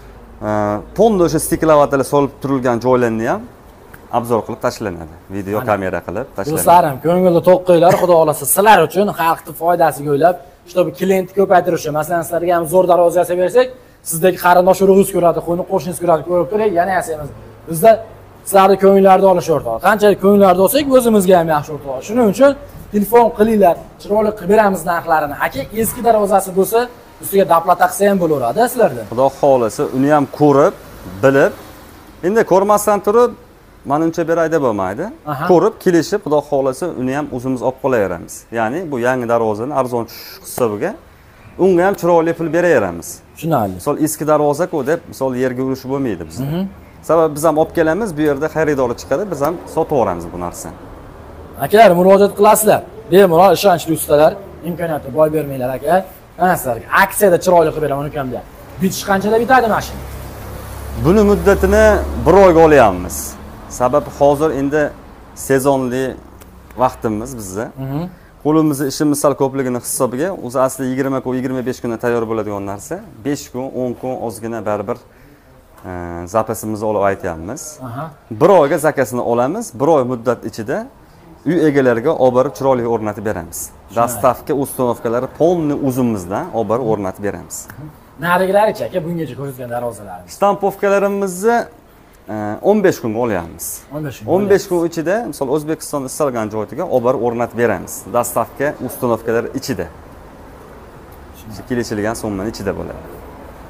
ponni o'sha stiklavatlar solib turilgan joylarni ham obzor qilib tashlanadi. Video kamera qilib tashlanadi. Do'stlarim, ko'ngilda to'q qo'yinglar, xudo xolasa sizlar uchun xalqning foydasiga o'ylab Shtobi klientni ko'paytirish uchun, masalan, sizlarga ham zo'r darvoza yasab bersak, sizdagi qarindosh urug'ingiz ko'radi, qo'yni qo'shningiz ko'radi, ko'rib turib, yana yasaymiz. Bizda sizlarning ko'ngillarni olish o'rtoq. Qanchalik ko'ngillarda olsak, o'zimizga ham yaxshi o'rtoq. Shuning uchun telefon qilinglar, chiroyli qilib beramiz narxlarini. Aka, eski darvozasi bo'lsa, ustiga daplata qilsa ham bo'laveradi sizlarda. Xudo xolasa, uni ham ko'rib, bilib, endi ko'rmasdan turib manimcha berayda bo'lmaydi. Ko'rib, kelishib, xudo xolasa uni ham o'zimiz olib qolaveramiz. Ya'ni bu yangi darvozani arzon tushish hisobiga unga ham chiroyli pul beraveramiz. Tushunarli. Misol eski darvoza-ku deb, misol yerga urish bo'lmaydi bizda. Sababi biz ham olib kelamiz, bu yerda xaridor chiqadi, biz ham sotaveramiz bu narsani. Akalar, murojaat qilasizlar. Bemalol ishonchli ustalar, imkoniyatni boy bermanglar aka. Mana sizlarga aksiyada chiroyli qilib beraman ukamda. Bitish qanchada bitadi mashina? Buni muddatini bir oyga olyapmiz. Sababi hozir endi sezonli vaqtimiz bizda. Qo'limizda ishimiz sal ko'pligini hisobiga, o'zi asli yigirma kun, yigirma besh kunda tayyor bo'ladigan narsa, besh kun, o'n kun ozgina baribir zapasimizni olib aytyapmiz. bir oyga zakasini olamiz, bir oy muddat ichida uy egalariga olib borib chiroyli o'rnatib beramiz. Dastavka uстановkalari polni o'zimizdan olib borib o'rnatib beramiz. Narigilaricha aka, bungacha ko'rsatgan darvozalarimiz. Stampovkalarimizni o'n besh kunga olyapmiz. o'n besh kun ichida, misol O'zbekistonda istalgan joyiga olib borib o'rnatib beramiz. Dastavka uстановkalar ichida. Kelishilgan summaning ichida bo'ladi.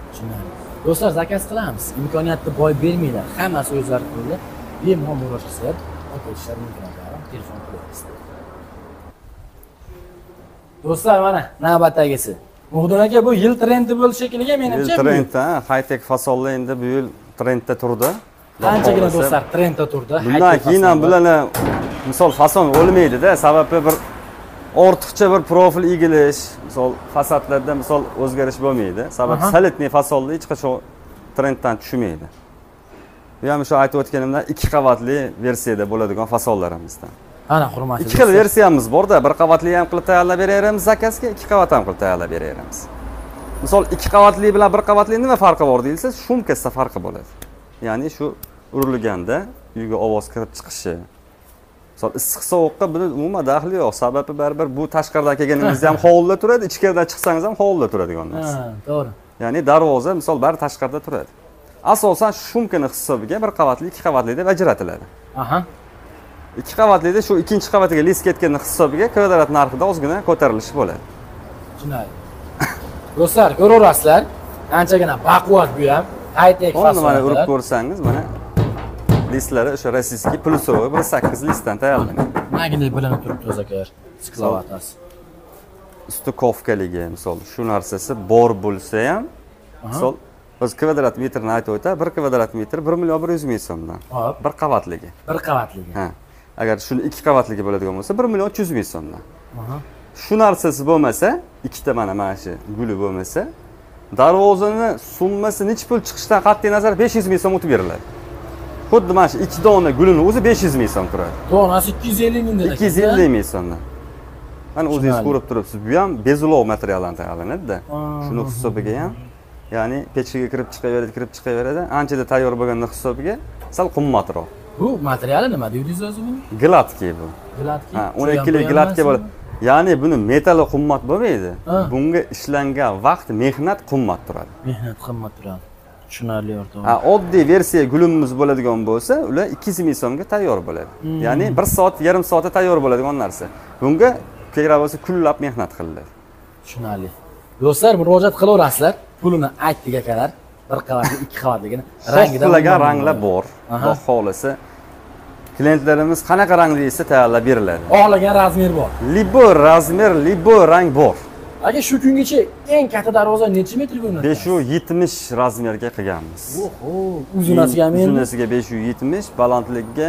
Tushunarli. Do'stlar, zakaz qilamiz. Imkoniyatni boy bermanglar. Hammasi o'zlari qo'lida. Bemalol murojaat qilsalar, olib ketishlari mumkin ekan. Telefon qilyapmiz. Do'stlar, mana navbatdagisi. Muhdin aka, bu yil trendi bo'lishi shekilliga menimcha. Yil trend, ha, high-tech fasollar endi bu yil trendda turdi. Qanchagina do'stlar trendda turdi. Bundan keyin ham bularni misol fason o'lmaydi-da, sababi bir ortiqcha bir profil egilish, misol fasadlarda misol o'zgarish bo'lmaydi. Sababi solidniy fasollar hech qachon trenddan tushmaydi. Bu ham shu aytib o'tganimdan ikki qavatli versiyada bo'ladigan fasollarimizdan. Ana hurmatli. Ikki xil versiyamiz bor-da, bir qavatli ham qilib tayyorlab beraveramiz zakazga, ikki qavat ham qilib tayyorlab beraveramiz. Misol ikki qavatli bilan bir qavatli nima farqi bor deyilsa, shumkasida farqi bo'ladi. Ya'ni shu urilganda uyga ovoz kirib chiqishi. Misol issiq sovuqqa buni umuman daxli yo'q. Sababi baribir bu tashqaridan kelganingizda ham hovlida turadi, ichkaridan chiqsangiz ham hovlida turadigan narsa. Ha, to'g'ri. Ya'ni darvoza misol bari tashqarida turadi. Asosan shumkani hisobiga bir qavatli, ikki qavatli deb ajratiladi. Aha. Ikki qavatlida shu ikkinchi qavatiga lis ketgan hisobiga kvadrat narxida ozgina ko'tarilish bo'ladi. Tushunarli. Do'stlar, ko'raverasizlar, qanchagina baquvvat bu ham. High-tech fasol. Mana urib ko'rsangiz, mana listlari o'sha rossiyskiy plyusovый bir sakkiz listdan tayyorlangan. Magnit bilinib turibdi o'zakar. Skilovatasi. Usti kofkaligi, misol shu narsasi bor bo'lsa ham, misol o'z kvadrat metrini aytib o'tsa, bir kvadrat metr bir million bir yuz ming so'mdan. Bir qavatligi. Bir qavatligi. Ha. Agar shuni ikki qavatligi bo'ladigan bo'lsa, bir million uch yuz ming so'mdan. Shu narsasi bo'lmasa, ikkita mana mana shu guli bo'lmasa, darvozani summasi necha pul chiqishidan qat'iy nazar besh yuz ming so'm o'tib beriladi. Xuddi mana shu ikki dona gulini o'zi besh yuz ming so'm turadi. Donasi ikki yuz ellik ming dedi. ikki yuz ellik ming so'mdan. Mana o'zingiz ko'rib turibsiz, bu ham bezulov materialdan tayyorlanadi-da. Shuni hisobiga ham, ya'ni pechkaga kirib chiqaveradi, kirib chiqaveradi. Anchada tayyor bo'lgan hisobiga sal qimmatroq. Bu materiali nima deysiz o'zi buni? Gladki bu. Gladki. Ha, o'n ikki lik gladki bo'ladi. Ya'ni buni metali qimmat bo'lmaydi. Bunga ishlangan vaqt, mehnat qimmat turadi. Mehnat qimmat turadi. Tushunarli o'rtoq. Ha, oddiy versiya gulimiz bo'ladigan bo'lsa, ular ikki yuz ming so'mga tayyor bo'ladi. Ya'ni bir soat, yarim soatda tayyor bo'ladigan narsa. Bunga kerak bo'lsa kunlab mehnat qilinadi. Tushunarli. Do'stlar, murojaat qilaverasizlar. Pulini aytdik akalar. Bir qavatli, ikki qavatligini rangidan xohlagan ranglar bor. Xudo xolasa klientlarimiz qanaqa rang deysa tayyorlab beriladi. Xohlagan razmer bor. Libo razmer, libo rang bor. Aka shu kungacha eng katta darvoza necha metr bo'ladi? besh yuz yetmish razmerga qilganmiz. Oho, uzunasiga men. Uzunasiga besh yuz yetmish, balandligiga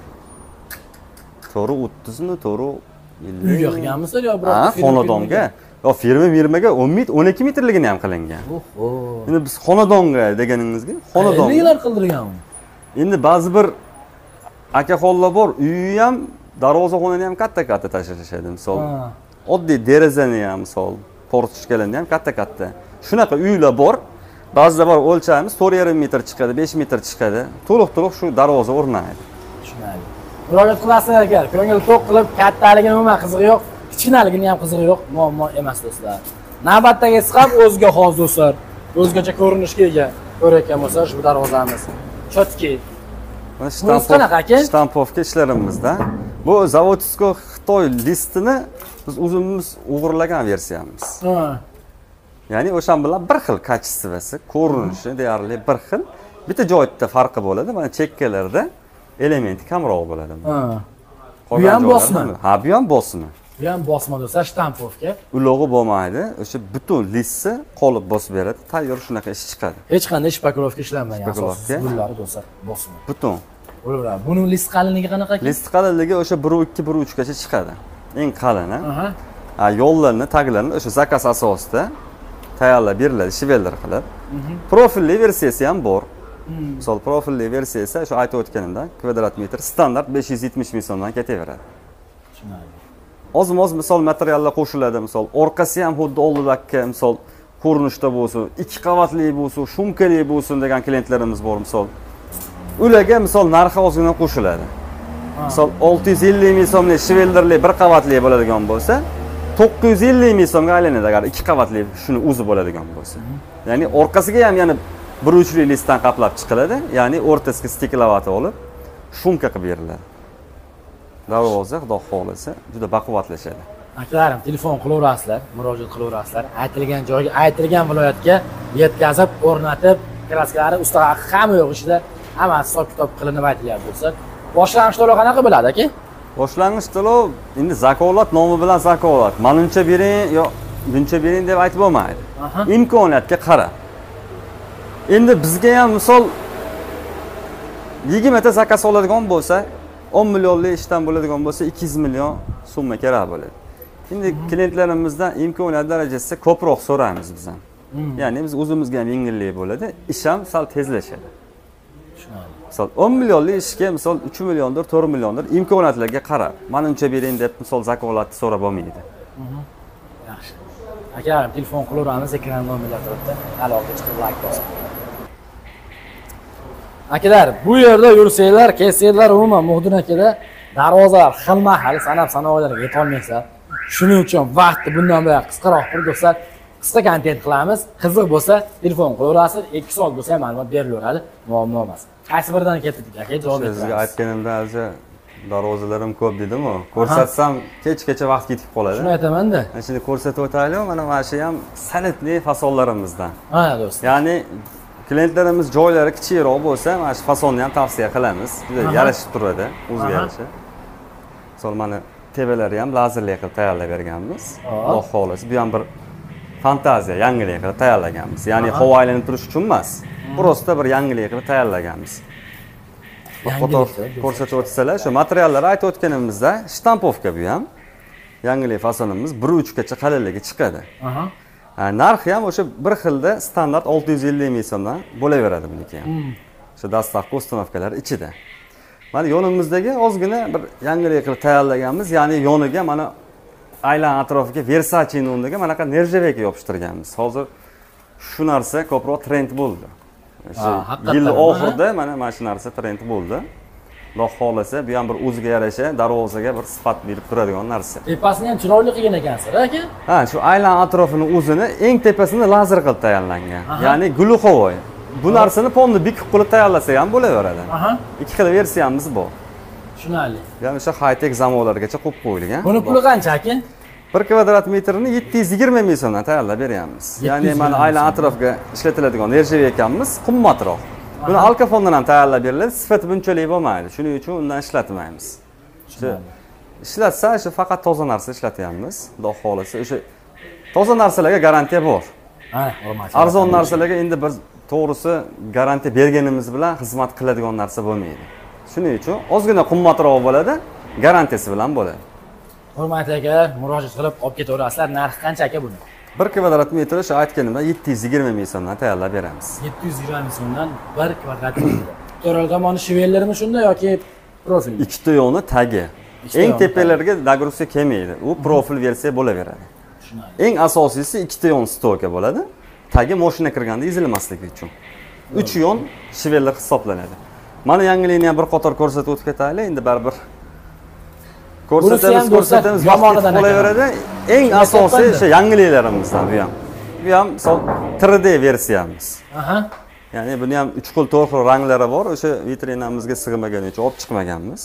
to'rt yuz o'ttiz mi, to'rt yuz ellik. Uyga qilganmisizlar yo biroq? Ha, xonadonga. Yo, firma firmaga o'n metr, o'n ikki metrligini ham qilingan. Oho. Endi biz xonadonga deganingizga, xonadon. Nimalar qildirgan uni? Endi ba'zi bir akaxonlar bor, uyi ham, darvozaxonani ham katta-katta tashlashadi, misol. Oddiy derazani ham, misol, portishkalarni ham katta-katta. Shunaqa uylar bor. Ba'zida bor o'lchamiz to'rt yarim metr chiqadi, besh metr chiqadi. To'liq-to'liq shu darvoza o'rnaydi. Tushunarli. Murojaat qilasizlar aka, ko'ngil to'q qilib, kattaligini umuman qizig'i yo'q, kichkinaligini ham qizig'i yo'q, muammo emas do'stlar. Navbatdagisi ham o'ziga xos do'stlar. O'zgacha ko'rinishga ega ko'rayotgan bo'lsa, shu darvozamiz. Chotki. Mana shtampovka ishlarimizda. Bu zavodskiy Xitoy listini biz o'zimiz o'g'irlagan versiyamiz. Ha. Ya'ni o'shan bilan bir xil kачествоsi, ko'rinishi deyarli bir xil. Bitta joyda farqi bo'ladi. Mana chekkalarda elementi kamroq bo'ladi. Ha. Bu ham bosma. Ha, bu ham bosma. Bu ham bosma do'stlar, shtampovka. Ulog'i bo'lmaydi. O'sha butun listni qolib bosib beradi. Tayyor shunaqa ish chiqadi. Hech qanday shpakirovka ishlanmagan asossiz gullari do'stlar, bosma. Butun. Bo'laveradi. Buning list qalinligi qanaqa ekan? List qalinligi o'sha bir ikki bir uch gacha chiqadi. Eng qalini. Aha. Ha, yo'llarni, taglarini o'sha zakaz asosida tayyorlab beriladi, shivellar qilib. Profilli versiyasi ham bor. Misol profilli versiyasi shu aytib o'tganimdan kvadrat metr standart besh yuz yetmish ming so'mdan ketaveradi. Tushunarli. Oz-moz misol materiallar qo'shiladi, misol orqasi ham xuddi oldidagi misol ko'rinishda bo'lsin, ikki qavatli bo'lsin, shumkali bo'lsin degan klientlarimiz bor misol. Ularga misol narxi ozgina qo'shiladi. Misol olti yuz ellik ming so'mlik shivelderli bir qavatli bo'ladigan bo'lsa, to'qqiz yuz ellik ming so'mga aylanadi agar ikki qavatli shuni o'zi bo'ladigan bo'lsa. Ya'ni orqasiga ham yana bir uchli listdan qaplab chiqiladi, ya'ni o'rtasiga stiklavati olib shumka qilib beriladi. Darvoza xudo xolasa juda baquvvatlashadi. Akalarim, telefon qilaverasizlar, murojaat qilaverasizlar. Aytilgan joyga, aytilgan viloyatga yetkazib, o'rnatib, kraskalari usta hamma yo'q ishida hammasi hisob kitob qilinib aytilyapti bo'lsa, boshlang'ich to'lov qanaqa bo'ladi aka? Boshlang'ich to'lov endi zakolat nomi bilan zakolat. Manuncha bering yo buncha bering deb aytib bo'lmaydi. Imkoniyatga qarab. Endi bizga ham misol yigirma ta zakaz oladigan bo'lsa, o'n millionlik ishdan bo'ladigan bo'lsa, ikki yuz million summa kerak bo'ladi. Endi klientlarimizdan imkoniyat darajasida ko'proq so'raymiz biz ham. Ya'ni biz o'zimizga ham yengillik bo'ladi, ish ham sal tezlashadi. Misol o'n millionlik ishga misol uch milliondir, to'rt milliondir imkoniyatlarga qarab, manuncha bering deb misol zakolatni so'rab olmaydi. Yaxshi. Aka, telefon qilaveramiz, ekran nomerlar turibdi. Aloqa chiqib like bosing. Akalar, bu yerda yursanglar, kelsanglar, umuman Muhdin akada darvozalar xilma-xil sanab sanoqlarga yeta olmaysizlar. Shuning uchun vaqtni bundan buyon qisqaroq qildirsak, qisqa kontent qilamiz. Qiziq bo'lsa, telefon qilaverasiz, ikki soat bo'lsa ham ma'lumot berilaveradi, muammo emas. Qaysi biridan ketdik aka? Javob berasiz. Sizga aytganimda hozir darvozalarim ko'p dedim-ku. Ko'rsatsam kech-kecha vaqt ketib qoladi. Shuni aytaman-da. Shuni ko'rsatib o'taylik, mana mana shu ham sanitli fasollarimizdan. Ha, do'st. Ya'ni klientlarimiz joylari kichikroq bo'lsa, mana shu fasonni ham tavsiya qilamiz. Juda yarashib turadi, o'ziga yarasha. Misol mana tebalari ham lazerli qilib tayyorlab berganmiz. Xudo xolasi, bu ham bir fantaziya, yangilik qilib tayyorlaganmiz. Ya'ni havo aylanib turish uchun emas, prosta bir yangilik qilib tayyorlaganmiz. Foto ko'rsatib o'tsalar, shu materiallarni aytib o'tganimizda shtampovka bu ham. Yangilik fasonimiz bir uch gacha qalinligi chiqadi. Aha. Narxi ham o'sha bir xilda standart olti yuz ellik ming so'mdan bo'laveradi buniki ham. O'sha dastavka ustanovkalar ichida. Mana yonimizdagi ozgina bir yangilik qilib tayyorlaganmiz, ya'ni yoniga mana aylan atrofiga Versace nondiga mana bunaqa nerjaveka yopishtirganmiz. Hozir shu narsa ko'proq trend bo'ldi. Yil oxirida mana mana shu narsa trend bo'ldi. Xudo xolasa, bu ham bir o'ziga yarasha darvozaga bir sifat berib turadigan narsa. Tepasini ham chiroyli qilgan ekansiz, aka? Ha, shu aylan atrofini o'zini eng tepasini lazer qilib tayyorlangan. Ya'ni gluxovoy. Bu narsani pomni bikib qilib tayyorlasa ham bo'laveradi. Aha. Ikki xil versiyamiz bor. Tushunarli. Ya'ni o'sha high-tech zamonlargacha qo'yib qo'yilgan. Buni puli qancha aka? bir kvadrat metrni yetti yuz yigirma ming so'mdan tayyorlab beryapmiz. Ya'ni mana aylan atrofga ishlatiladigan nerjavekamiz qimmatroq. Buni alkafondan ham tayyorlab beriladi, sifati bunchalik bo'lmaydi. Shuning uchun undan ishlatmaymiz. Shu ishlatsa, shu faqat toza narsa ishlatyapmiz. Xudo xolasa, o'sha toza narsalarga garantiya bor. Ha, hurmat. Arzon narsalarga endi biz to'g'risi garantiya berganimiz bilan xizmat qiladigan narsa bo'lmaydi. Shuning uchun ozgina qimmatroq bo'ladi, garantiyasi bilan bo'ladi. Hurmatli akalar, murojaat qilib olib ketaverasizlar. Narxi qancha aka buni? bir kvadrat metr shu aytganimda yetti yuz yigirma ming so'mdan tayyorlab beramiz. yetti yuz yigirma ming so'mdan bir kvadrat metr. To'ral tomoni shivellarmi shunda yoki profil? Ikkita yo'ni tagi. Eng tepalarga nagruska kelmaydi. U profil versiya bo'laveradi. Eng asosiysi ikkita yon stoka bo'ladi. Tagi mashina kirganda ezilmasligi uchun. uch yon shivellar hisoblanadi. Mana yangilikni ham bir qator ko'rsatib o'tib ketaylik. Endi baribir ko'rsatamiz, ko'rsatamiz, yomonidan bo'laveradi. Eng asosiy o'sha yangiliklarimizdan bu ham. Bu ham misol uch D versiyamiz. Aha. Ya'ni buni ham uch xil to'rt xil ranglari bor. O'sha vitrinamizga sig'magani uchun olib chiqmaganmiz.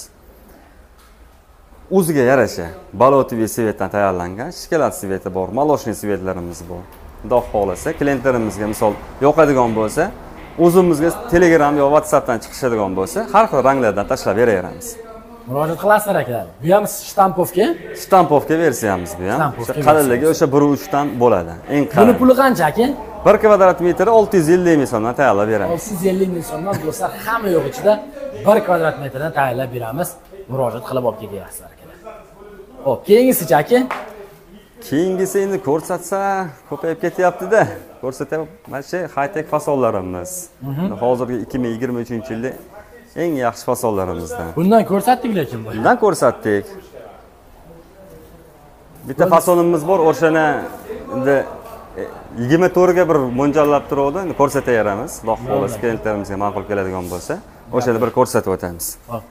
O'ziga yarasha balotiviy svetdan tayyorlangan shikolat sveti bor, maloshniy svetlarimiz bor. Xudo xolasa, klientlarimizga misol yoqadigan bo'lsa, o'zimizga Telegram yoki WhatsAppdan chiqishadigan bo'lsa, har xil ranglardan tashlab beraveramiz. Murojaat qilasizlar akalar. Bu ham shtampovka? Shtampovka versiyamiz bu ham. Qalinligi o'sha bir uch dan bo'ladi. Eng qalin. Buni puli qancha aka? bir kvadrat metr olti yuz ellik ming so'mdan tayyorlab beramiz. olti yuz ellik ming so'mdan do'stlar, hamma yo'q ichida bir kvadrat metrdan tayyorlab beramiz. Murojaat qilib olib ketyapsizlar akalar. Xo'p, keyingisi aka? Keyingisi endi ko'rsatsa ko'payib ketyapti-da. Ko'rsatyapman, mana shu high-tech fasonlarimiz. Hozirgi ikki ming yigirma uchinchi yilda eng yaxshi fasollarimizdan. Bundan ko'rsatdik lekin bu. Bundan ko'rsatdik. Bitta fasonimiz bor, o'shani endi yigirma to'rt ga bir mo'ljallab turadi, endi ko'rsataveramiz. Xudo xolasa klientlarimizga ma'qul keladigan bo'lsa, o'shani bir ko'rsatib o'tamiz.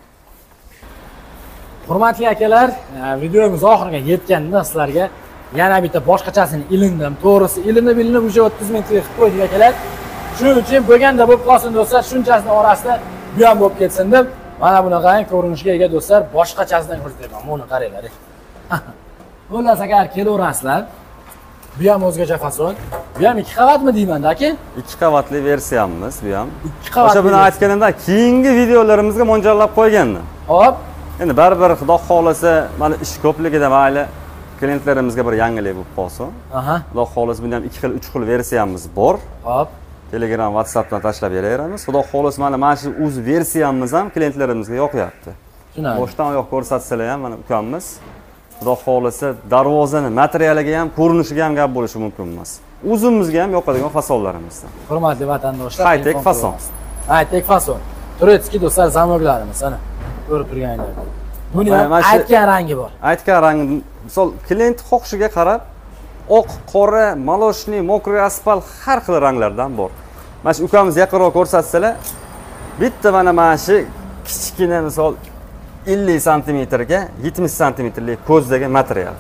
Hurmatli akalar, videomiz oxiriga yetganda sizlarga yana bitta boshqachasini ilindim. To'g'risi, ilinib ilinib o'sha o'ttiz ming qilib qo'ydik akalar. Shuning uchun bo'lganda bo'lib qolsin do'stlar, shunchasini orasida bu ham bo'lib ketsin deb, mana bunaqa ko'rinishga ega do'stlar, boshqachasidan ko'rsataman. Buni qaranglar. Xullas agar kelaverasizlar, bu ham o'zgacha fason. Bu ham ikki qavatmi deyman aka? ikki qavatli versiyamiz bu ham. ikki qavatli. O'sha buni aytganimda keyingi videolarimizga mo'ljallab qo'ygandim. Hop. Endi baribir xudo xolasa, mana ish ko'pligida mayli klientlarimizga bir yangilik bo'lib qolsin. Aha. Xudo xolasa bunda ham ikki xil, uch xil versiyamiz bor. Hop. Telegram, WhatsAppdan tashlab beraveramiz. Xudo xolasa mana mana shu o'z versiyamiz ham klientlarimizga yoqyapti. Tushunarli. Boshdan oyoq ko'rsatsalar ham mana ukammiz. Xudo xolasa darvozani materialiga ham, ko'rinishiga ham gap bo'lishi mumkin emas. O'zimizga ham yoqadigan fasonlarimizdan. Hurmatli vatandoshlar, High-tech fason. High-tech fason. Turetskiy do'stlar zamoglarimiz ana. Ko'rib turganinglar. Buni ham aytgan rangi bor. Aytgan rangi, misol klient xohishiga qarab, oq, qora, maloshniy, mokriy asfalt har xil ranglardan bor. Mana shu ukamiz yaqinroq ko'rsatsalar, bitta mana mana shu kichkina misol ellik santimetrga yetmish santimetrlik ko'zdagi material.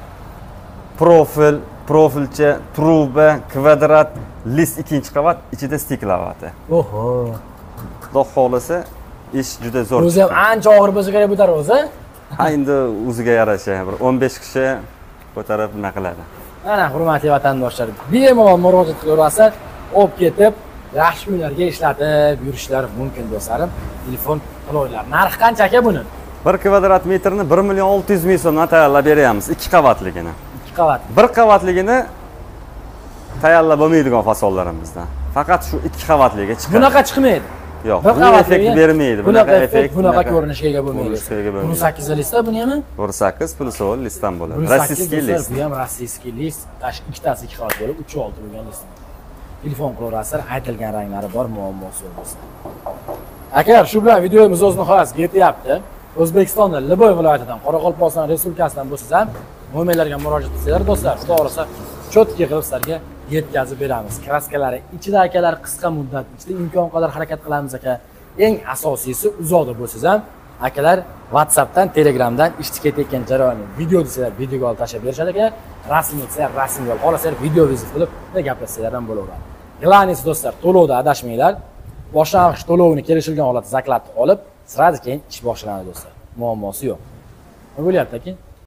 Profil, profilcha, truba, kvadrat, list ikkinchi qavat, ichida stiklavati. Oho. Xudo xolasa, ish juda zo'r. O'zi ham ancha og'ir bo'lsa kerak bu darvoza. Ha, endi o'ziga yarasha bir o'n besh kishi ko'tarib nima qiladi. Mana hurmatli vatandoshlar, bemalol murojaat qilaversa, olib ketib, yaxshi kunlarga ishlatib yurishlar mumkin do'stlarim. Telefon qilaylar. Narxi qancha aka buni? bir kvadrat metrni bir million olti yuz ming so'mdan tayyorlab beryapmiz, ikki qavatligini. ikki qavat. bir qavatligini tayyorlab bo'lmaydigan fasonlarimizdan. Faqat shu ikki qavatligi chiqadi. Bunaqa chiqmaydi. Yo'q, bu effekt bermaydi. Bunaqa effekt, bunaqa ko'rinishga ega bo'lmaydi. Buni sakkiz listda, buni ham? bir sakkiz plus o'n listdan bo'ladi. Rossiyskiy list. Bu ham rossiyskiy list. Tashqi ikkitasi ikki qavat bo'lib, uch olti bo'lgan list. Telefon qilaverasizlar, aytilgan ranglari bor, muammosi bo'lsa. Aka, shu bilan videomiz o'z nihoyasiga yetyapti. O'zbekistonda Liboy viloyatidan, Qoraqalpog'iston Respublikasidan bo'lsangiz ham mo'minlarga murojaat qilsanglar, do'stlar, xudo xolasa, cho'tki qilib sizlarga yetkazib beramiz. Kraskalari ichida akalar qisqa muddat ichida imkon qadar harakat qilamiz aka. Eng asosiysi uzoqda bo'lsangiz ham akalar WhatsAppdan, Telegramdan ishni ketayotgan jarayonni video desalar, videoga olib tashlab berishadi aka. Rasm etsalar, rasmga olib qolasizlar, video vizit qilib gaplashsalar ham bo'laveradi. Glanisi do'stlar, to'lovda adashmanglar. Boshlang'ich to'lovini kelishilgan holatda zakladni olib, sirada keyin ish boshlanadi do'stlar. Muammosi yo'q. Nima bo'lyapti aka?